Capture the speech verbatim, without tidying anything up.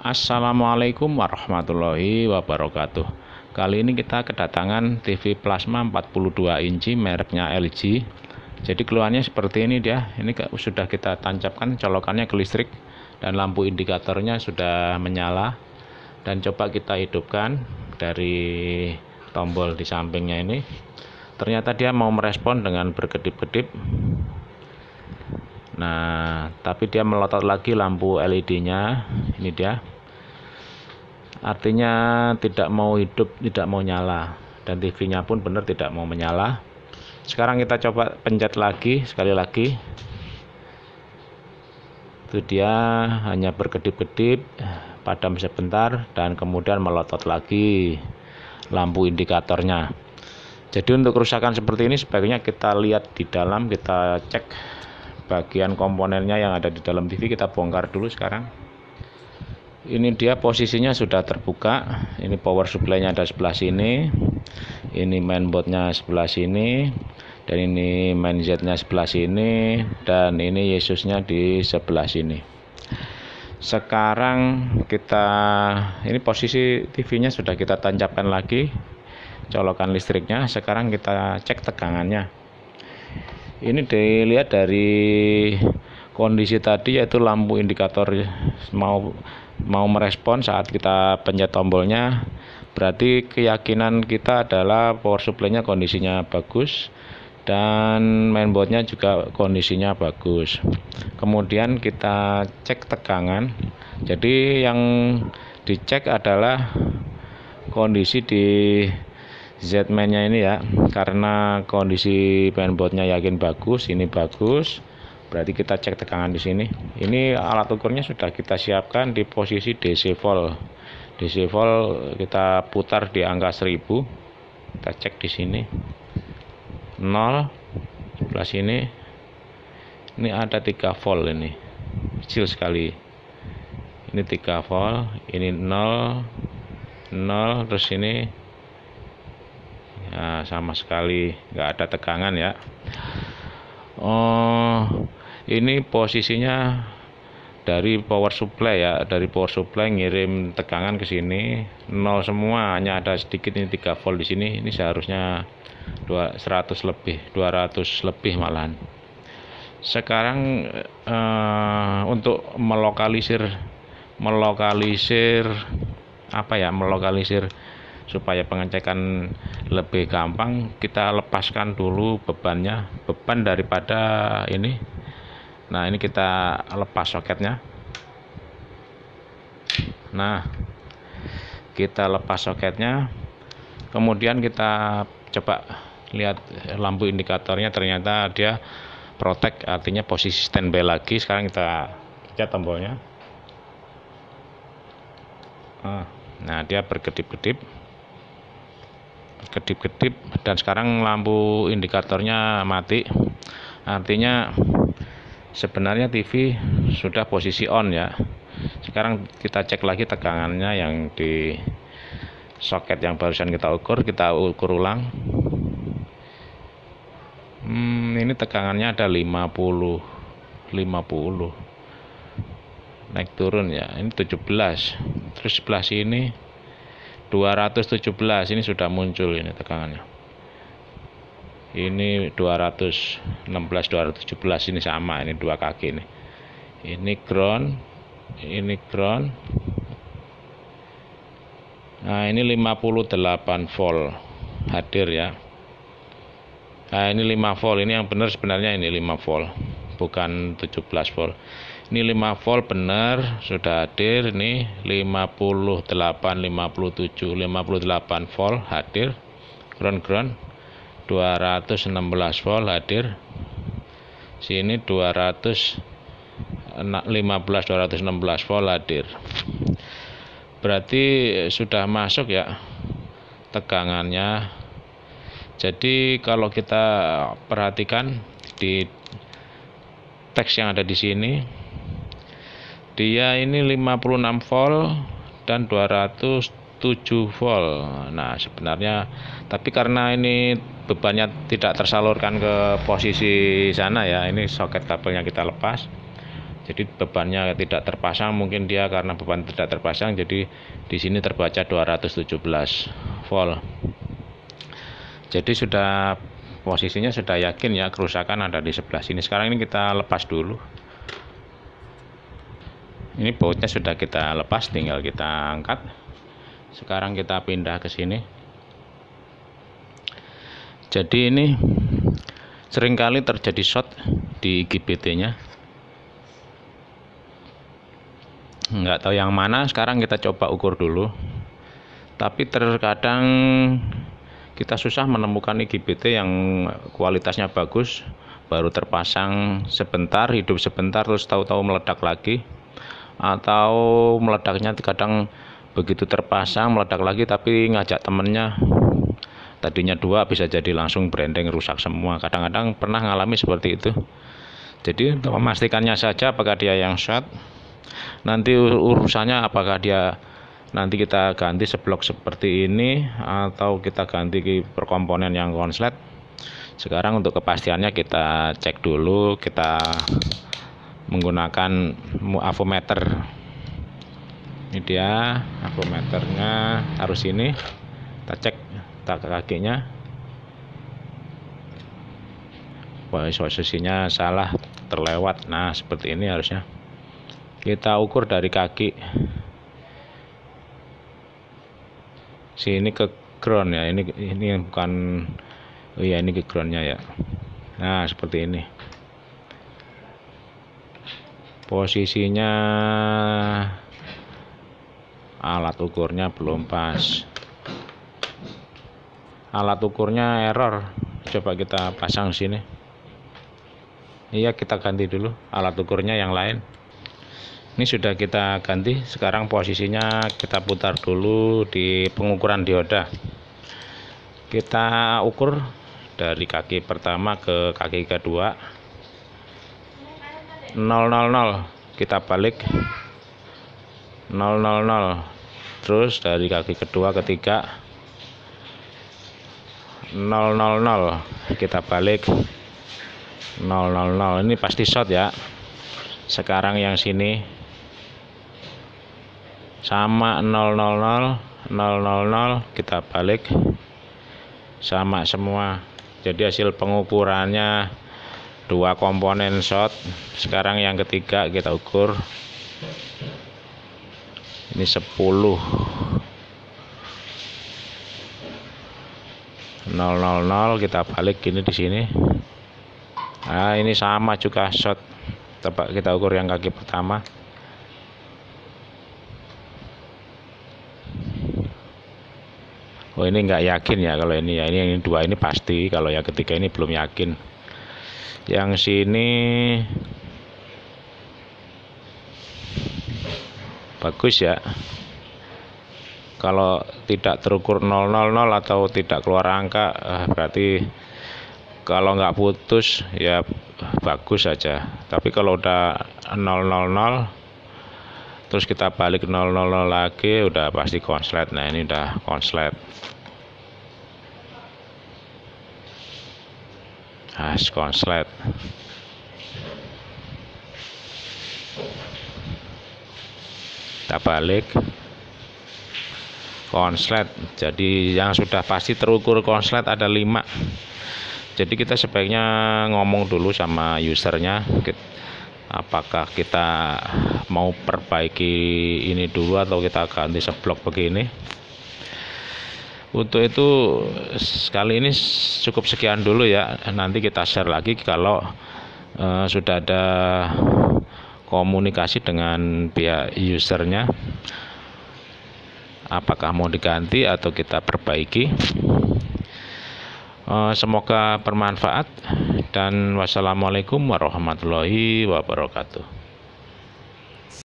Assalamualaikum warahmatullahi wabarakatuh. Kali ini kita kedatangan T V plasma empat puluh dua inci mereknya L G. Jadi keluarnya seperti ini dia. Ini sudah kita tancapkan colokannya ke listrik dan lampu indikatornya sudah menyala. Dan coba kita hidupkan dari tombol di sampingnya ini. Ternyata dia mau merespon dengan berkedip-kedip. Nah, tapi dia melotot lagi lampu L E D-nya. Ini dia. Artinya tidak mau hidup, tidak mau nyala, dan T V-nya pun benar tidak mau menyala. Sekarang kita coba pencet lagi, sekali lagi. Itu dia hanya berkedip-kedip, padam sebentar, dan kemudian melotot lagi lampu indikatornya. Jadi untuk kerusakan seperti ini sebaiknya kita lihat di dalam, kita cek bagian komponennya yang ada di dalam T V. Kita bongkar dulu sekarang. Ini dia posisinya sudah terbuka. Ini power supply-nya ada sebelah sini, ini mainboard-nya sebelah sini, dan ini main Z-nya sebelah sini, dan ini Yesusnya di sebelah sini. Sekarang kita, ini posisi T V-nya sudah kita tancapkan lagi colokan listriknya. Sekarang kita cek tegangannya. Ini dilihat dari kondisi tadi, yaitu lampu indikator mau mau merespon saat kita pencet tombolnya. Berarti keyakinan kita adalah power supply-nya kondisinya bagus dan mainboard-nya juga kondisinya bagus. Kemudian kita cek tegangan. Jadi yang dicek adalah kondisi di Z-main-nya ini ya, karena kondisi mainboard-nya yakin bagus, ini bagus. Berarti kita cek tegangan di sini. Ini alat ukurnya sudah kita siapkan di posisi D C volt. D C volt kita putar di angka seribu. Kita cek di sini. nol sebelah sini. Ini ada tiga volt ini. Kecil sekali. Ini tiga volt, ini nol, nol, terus ini ya sama sekali nggak ada tegangan ya. Oh, ini posisinya dari power supply ya, dari power supply ngirim tegangan ke sini nol semua, hanya ada sedikit ini tiga volt di sini. Ini seharusnya seratus lebih, dua ratus lebih malahan. Sekarang eh, untuk melokalisir melokalisir apa ya, melokalisir supaya pengecekan lebih gampang, kita lepaskan dulu bebannya, beban daripada ini. Nah, ini kita lepas soketnya. Nah, kita lepas soketnya. Kemudian kita coba lihat lampu indikatornya, ternyata dia protect, artinya posisi standby lagi. Sekarang kita pencet tombolnya. Nah, dia berkedip-kedip. Kedip-kedip, dan sekarang lampu indikatornya mati. Artinya sebenarnya T V sudah posisi on ya. Sekarang kita cek lagi tegangannya yang di soket yang barusan kita ukur, kita ukur ulang. Hmm, ini tegangannya ada lima puluh, lima puluh. Naik turun ya. Ini tujuh belas. Terus sebelah sini dua ratus tujuh belas, ini sudah muncul ini tegangannya. Ini dua ratus enam belas, dua ratus tujuh belas, ini sama, ini dua kaki ini. Ini ground, ini ground. Nah, ini lima puluh delapan volt hadir ya. Nah, ini lima volt, ini yang benar sebenarnya ini lima volt, bukan tujuh belas volt. Ini lima volt benar sudah hadir. Ini lima puluh delapan, lima puluh tujuh, lima puluh delapan volt hadir. Ground ground dua ratus enam belas volt hadir. Sini dua ratus lima belas, dua ratus enam belas volt hadir. Berarti sudah masuk ya tegangannya. Jadi kalau kita perhatikan di teks yang ada di sini, dia ini lima puluh enam volt dan dua ratus tujuh volt. Nah, sebenarnya tapi karena ini bebannya tidak tersalurkan ke posisi sana ya, ini soket kabelnya kita lepas. Jadi bebannya tidak terpasang, mungkin dia karena beban tidak terpasang, jadi di sini terbaca dua ratus tujuh belas volt. Jadi sudah posisinya sudah yakin ya kerusakan ada di sebelah sini. Sekarang ini kita lepas dulu. Ini bautnya sudah kita lepas, tinggal kita angkat. Sekarang kita pindah ke sini. Jadi ini seringkali terjadi short di I G B T-nya. Nggak tahu yang mana, sekarang kita coba ukur dulu. Tapi terkadang kita susah menemukan I G B T yang kualitasnya bagus, baru terpasang sebentar, hidup sebentar, terus tahu-tahu meledak lagi. Atau meledaknya kadang begitu terpasang meledak lagi, tapi ngajak temennya, tadinya dua bisa jadi langsung branding rusak semua. Kadang-kadang pernah ngalami seperti itu. Jadi untuk memastikannya saja apakah dia yang short, nanti urusannya apakah dia nanti kita ganti seblok seperti ini atau kita ganti per komponen yang konslet. Sekarang untuk kepastiannya kita cek dulu, kita menggunakan avometer. Ini dia avometernya, harus ini kita cek tak kakinya, posisinya salah, terlewat. Nah seperti ini harusnya. Kita ukur dari kaki sini ke ground ya, ini ini bukan, oh iya ini ke groundnya ya. Nah seperti ini posisinya, alat ukurnya belum pas, alat ukurnya error. Coba kita pasang sini. Iya, kita ganti dulu alat ukurnya yang lain. Ini sudah kita ganti. Sekarang posisinya kita putar dulu di pengukuran dioda. Kita ukur dari kaki pertama ke kaki kedua nol nol nol, kita balik nol nol nol, terus dari kaki kedua ketiga nol nol nol, kita balik nol nol nol. Ini pasti short ya. Sekarang yang sini sama nol nol nol nol nol nol, kita balik sama semua. Jadi hasil pengukurannya dua komponen short. Sekarang yang ketiga kita ukur, ini sepuluh nol nol nol, kita balik gini di sini. Nah ini sama juga short. Coba kita ukur yang kaki pertama. Oh ini nggak yakin ya kalau ini ya, ini yang dua ini pasti, kalau yang ketiga ini belum yakin. Yang sini bagus ya. Kalau tidak terukur nol nol nol atau tidak keluar angka, eh, berarti kalau nggak putus ya bagus saja. Tapi kalau udah nol nol nol terus kita balik nol nol nol lagi, udah pasti konslet. Nah ini udah konslet. Has konslet. Kita balik konslet. Jadi yang sudah pasti terukur konslet ada lima. Jadi kita sebaiknya ngomong dulu sama usernya, apakah kita mau perbaiki ini dulu atau kita ganti seblok begini. Untuk itu sekali ini cukup sekian dulu ya. Nanti kita share lagi kalau uh, sudah ada komunikasi dengan pihak usernya, apakah mau diganti atau kita perbaiki. Uh, semoga bermanfaat dan wassalamualaikum warahmatullahi wabarakatuh.